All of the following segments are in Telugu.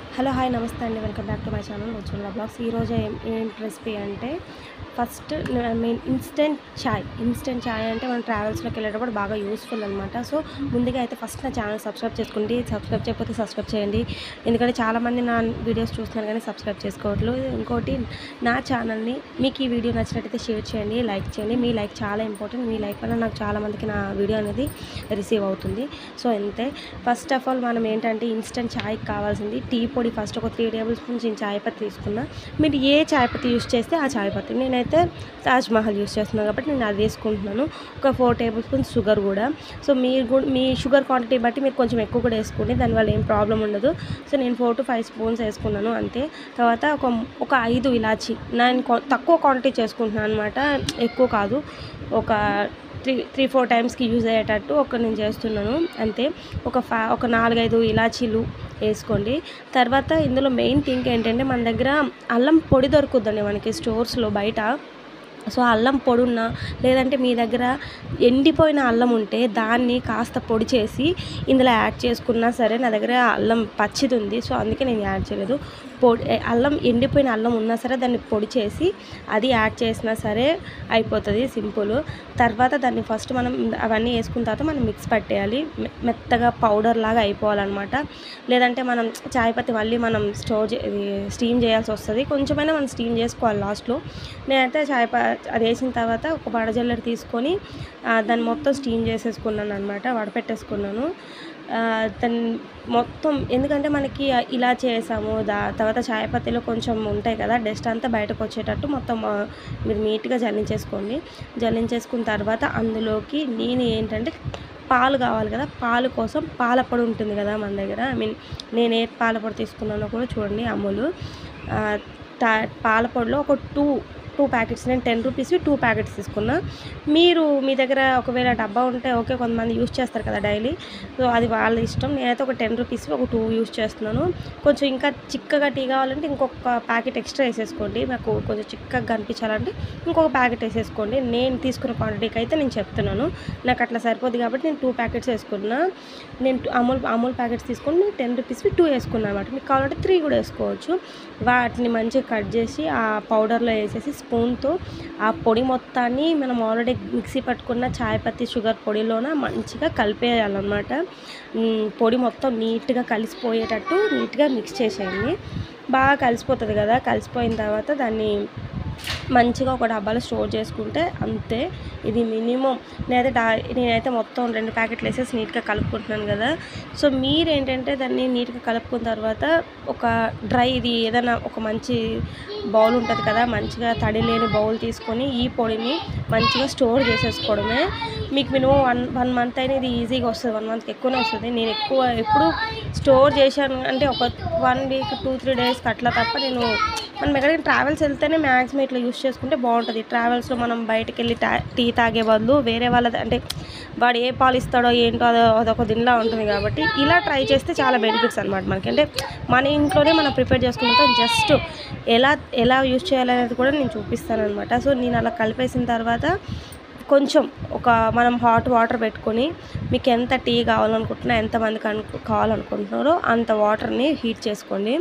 హలో హాయ్ నమస్తే అండి. Welcome back to my channel వచ్చుల బ్లాగ్స్. ఈరోజు ఏం రెసిపీ అంటే ఫస్ట్ మెయిన్ ఇన్స్టెంట్ ఛాయ్ అంటే మనం ట్రావెల్స్లోకి వెళ్ళేటప్పుడు బాగా యూస్ఫుల్ అనమాట. సో ముందుగా అయితే ఫస్ట్ నా ఛానల్ సబ్స్క్రైబ్ చేసుకోండి. సబ్స్క్రైబ్ చేయకపోతే సబ్స్క్రైబ్ చేయండి, ఎందుకంటే చాలామంది నా వీడియోస్ చూస్తున్నారు కానీ సబ్స్క్రైబ్ చేసుకోవట్లేదు. ఇంకోటి, నా ఛానల్ని మీకు ఈ వీడియో నచ్చినట్టయితే షేర్ చేయండి, లైక్ చేయండి. మీ లైక్ చాలా ఇంపార్టెంట్. మీ లైక్ వల్ల నాకు చాలామందికి నా వీడియో అనేది రిసీవ్ అవుతుంది. సో అంతే. ఫస్ట్ ఆఫ్ ఆల్ మనం ఏంటంటే ఇన్స్టెంట్ ఛాయ్కి కావాల్సింది టీ పొడి. ఫస్ట్ ఒక 3 టేబుల్ స్పూన్స్ నేను ఛాయ్ పత్తి తీసుకున్నా. మీరు ఏ ఛాయ్ పత్తి యూస్ చేస్తే ఆ ఛాయ్ పత్తి, నేనైతే తాజ్ మహల్ యూస్ చేస్తున్నాను కాబట్టి నేను అది వేసుకుంటున్నాను. ఒక 4 టేబుల్ స్పూన్స్ షుగర్ కూడా. సో మీరు కూడా మీ షుగర్ క్వాంటిటీ బట్టి మీరు కొంచెం ఎక్కువ కూడా వేసుకోండి, దానివల్ల ఏం ప్రాబ్లం ఉండదు. సో నేను 4 to 5 స్పూన్స్ వేసుకున్నాను అంతే. తర్వాత ఒక 5 ఇలాచి. నేను తక్కువ క్వాంటిటీ చేసుకుంటున్నాను అనమాట, ఎక్కువ కాదు. ఒక 3-4 టైమ్స్కి యూజ్ అయ్యేటట్టు నేను చేస్తున్నాను అంతే. ఒక 4-5 ఇలాచీలు వేసుకోండి. తర్వాత ఇందులో మెయిన్ థింగ్ ఏంటంటే మన దగ్గర అల్లం పొడి దొరుకుద్దండి మనకి స్టోర్స్లో బయట. సో అల్లం పొడి ఉన్నా, లేదంటే మీ దగ్గర ఎండిపోయిన అల్లం ఉంటే దాన్ని కాస్త పొడి చేసి ఇందులో యాడ్ చేసుకున్నా సరే. నా దగ్గర అల్లం పచ్చిది ఉంది, సో అందుకే నేను యాడ్ చేయలేదు. ఎండిపోయిన అల్లం ఉన్నా సరే దాన్ని పొడి చేసి అది యాడ్ చేసినా సరే అయిపోతుంది, సింపుల్. తర్వాత దాన్ని ఫస్ట్ మనం అవన్నీ వేసుకున్న తర్వాత మనం మిక్స్ పట్టేయాలి, మెత్తగా పౌడర్ లాగా అయిపోవాలన్నమాట. లేదంటే మనం చాయ్ పత్తి మళ్ళీ మనం స్టీమ్ చేయాల్సి వస్తుంది. కొంచెమైనా మనం స్టీమ్ చేసుకోవాలి లాస్ట్లో. నేనైతే అది వేసిన తర్వాత ఒక వడజల్లెడ తీసుకొని దాన్ని మొత్తం స్టీమ్ చేసేసుకున్నాను అనమాట, వడపెట్టేసుకున్నాను. దాన్ని మొత్తం, ఎందుకంటే మనకి ఇలా చేసాము తర్వాత చాయ్ పత్తిలో కొంచెం ఉంటాయి కదా, డస్ట్ అంతా బయటకు వచ్చేటట్టు మొత్తం మీరు నీట్గా జల్లించేసుకున్న తర్వాత అందులోకి నేను ఏంటంటే పాలు కావాలి కదా, పాలు కోసం పాలపొడి ఉంటుంది కదా మన దగ్గర. నేను ఏ పాలపొడి తీసుకున్నానో కూడా చూడండి, అమూలు పాలపొడిలో ఒక 2 ప్యాకెట్స్. నేను 10 రూపీస్వి 2 ప్యాకెట్స్ తీసుకున్నా. మీ దగ్గర ఒకవేళ డబ్బా ఉంటే ఓకే, కొంతమంది యూస్ చేస్తారు కదా డైలీ, సో అది వాళ్ళ ఇష్టం. నేనైతే ఒక 10 రూపీస్వి ఒక 2 యూస్ చేస్తున్నాను. కొంచెం ఇంకా చిక్కగా టీ కావాలంటే ఇంకొక ప్యాకెట్ ఎక్స్ట్రా వేసేసుకోండి. నాకు కొంచెం చిక్కగా కనిపించాలంటే ఇంకొక ప్యాకెట్ వేసేసుకోండి. నేను తీసుకున్న క్వాంటిటీకి అయితే నేను చెప్తున్నాను, నాకు అట్లా సరిపోద్ది కాబట్టి నేను 2 ప్యాకెట్స్ వేసుకున్నా. నేను అమూల్ ప్యాకెట్స్ తీసుకొని నేను 10 రూపీస్వి 2 వేసుకున్నాను అనమాట. మీకు కావాలంటే 3 కూడా వేసుకోవచ్చు. వాటిని మంచిగా కట్ చేసి ఆ పౌడర్లో వేసేసి స్పూన్తో ఆ పొడి మొత్తాన్ని మనం ఆల్రెడీ మిక్సీ పట్టుకున్న చాయ్ పత్తి షుగర్ పొడిలోన మంచిగా కలిపేయాలన్నమాట. పొడి మొత్తం నీట్గా కలిసిపోయేటట్టు నీట్గా మిక్స్ చేసేయండి. బాగా కలిసిపోతుంది కదా. కలిసిపోయిన తర్వాత దాన్ని మంచిగా ఒక డబ్బాలో స్టోర్ చేసుకుంటే అంతే. ఇది మినిమం నేనైతే మొత్తం 2 ప్యాకెట్లు వేసేసి నీట్గా కలుపుకుంటున్నాను కదా. సో మీరేంటంటే దాన్ని నీట్గా కలుపుకున్న తర్వాత ఒక ఇది ఏదైనా ఒక మంచి బౌల్ ఉంటుంది కదా, మంచిగా తడి లేని బౌల్ తీసుకొని ఈ పొడిని మంచిగా స్టోర్ చేసేసుకోవడమే. మీకు మినిమం 1 మంత్ అయినా ఇది ఈజీగా వస్తుంది. 1 మంత్కి ఎక్కువనే వస్తుంది. నేను ఎప్పుడు స్టోర్ చేశాను అంటే ఒక 1 వీక్ 2-3 డేస్కి అట్లా తప్ప. మనం ఎక్కడికైనా ట్రావెల్స్ వెళ్తేనే మ్యాక్సిమం ఇట్లా యూస్ చేసుకుంటే బాగుంటుంది. ట్రావెల్స్లో మనం బయటకు వెళ్ళి టీ తాగే బదులు వేరే వాళ్ళది, అంటే వాడు ఏ పాలు ఇస్తాడో ఏంటో అదొక దింలా ఉంటుంది కాబట్టి ఇలా ట్రై చేస్తే చాలా బెనిఫిట్స్ అనమాట మనకి. అంటే మన ఇంట్లోనే మనం ప్రిపేర్ చేసుకుంటాం. జస్ట్ ఎలా యూస్ చేయాలనేది కూడా నేను చూపిస్తాను అనమాట. సో నేను అలా కలిపేసిన తర్వాత కొంచెం మనం హాట్ వాటర్ పెట్టుకొని మీకు ఎంత టీ కావాలనుకుంటున్నా, ఎంతమందికి కావాలనుకుంటున్నారో అంత వాటర్ని హీట్ చేసుకోండి.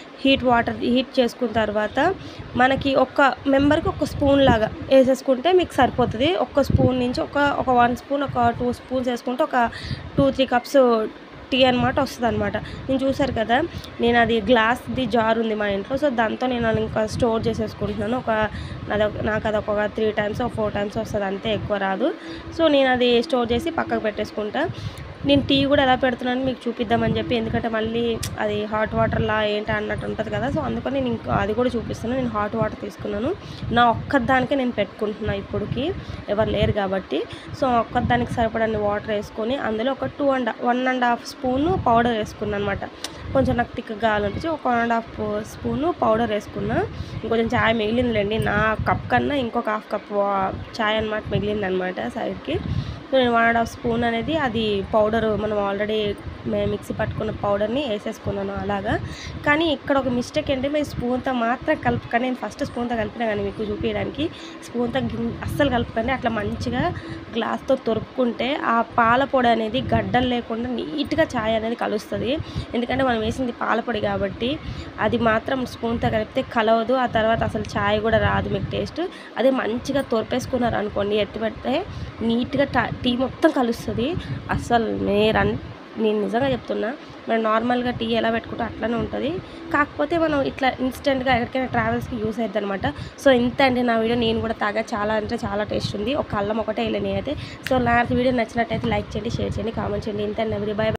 హీట్ చేసుకున్న తర్వాత మనకి ఒక మెంబర్కి ఒక స్పూన్ లాగా వేసేసుకుంటే మీకు సరిపోతుంది. ఒక స్పూన్ నుంచి ఒక 1 స్పూన్, ఒక 2 స్పూన్స్ వేసుకుంటే ఒక 2-3 కప్స్ టీ అనమాట వస్తుంది అనమాట. నేను చూసారు కదా, నేను అది గ్లాస్ది జార్ ఉంది మా ఇంట్లో, సో దాంతో నేను ఇంకా స్టోర్ చేసేసుకుంటున్నాను. నాకు అది ఒక 3 టైమ్స్ 4 టైమ్స్ వస్తుంది అంతే, ఎక్కువ రాదు. సో నేను అది స్టోర్ చేసి పక్కకు పెట్టేసుకుంటా. నేను టీ కూడా ఎలా పెడుతున్నాను మీకు చూపిద్దామని చెప్పి, ఎందుకంటే మళ్ళీ అది హాట్ వాటర్లా ఏంటి అన్నట్టు ఉంటుంది కదా. సో అందుకని నేను అది కూడా చూపిస్తున్నాను. నేను హాట్ వాటర్ తీసుకున్నాను, నా ఒక్కదానికే నేను పెట్టుకుంటున్నాను ఇప్పటికి, ఎవరు లేరు కాబట్టి. సో ఒక్కదానికి సరిపడని వాటర్ వేసుకొని అందులో ఒక 1.5 స్పూను పౌడర్ వేసుకున్నాను అనమాట. కొంచెం నాకు థిక్గా కావాలనిపించి ఒక 1.5 స్పూను పౌడర్ వేసుకున్నా. ఇంకొంచెం ఛాయ్ మిగిలిందిలేండి, నా కప్ కన్నా ఇంకొక 1/2 కప్ ఛాయ్ మిగిలింది అనమాట సైడ్కి. సో నేను 1.5 స్పూన్ అనేది అది పౌడర్ మనం ఆల్రెడీ మిక్సీ పట్టుకున్న పౌడర్ని వేసేసుకున్నాను అలాగా. కానీ ఇక్కడ ఒక మిస్టేక్ ఏంటి, మీరు స్పూన్తో మాత్రం కలుపుకొని, నేను ఫస్ట్ స్పూన్తో కలిపినా కానీ మీకు చూపించడానికి, స్పూన్తో అస్సలు కలుపుకొని అట్లా మంచిగా గ్లాస్తో తొరుపుకుంటే ఆ పాల పొడి అనేది గడ్డలు లేకుండా నీట్గా ఛాయ్ అనేది కలుస్తుంది. ఎందుకంటే మనం వేసింది పాల పొడి కాబట్టి అది మాత్రం స్పూన్తో కలిపితే కలవదు. ఆ తర్వాత అసలు ఛాయ్ కూడా రాదు మీకు టేస్ట్. అదే మంచిగా తొరిపేసుకున్నారు అనుకోండి, ఎత్తి పెడితే నీట్గా టీ మొత్తం కలుస్తుంది. అసలు నేను నిజంగా చెప్తున్నా, మనం నార్మల్గా టీ ఎలా పెట్టుకుంటే అట్లనే ఉంటుంది. కాకపోతే మనం ఇట్లా ఇన్స్టెంట్గా ఎక్కడికైనా ట్రావెల్స్కి యూస్ అవుతుంది అనమాట. సో ఇంత అండి నా వీడియో. నేను కూడా తాగా, చాలా అంటే చాలా టేస్ట్ ఉంది. ఒక అల్లం ఒకటే వేయలే నేనైతే. సో నా వీడియో నచ్చినట్టయితే లైక్ చేయండి, షేర్ చేయండి, కామెంట్ చేయండి. ఇంత అండి. బాయ్.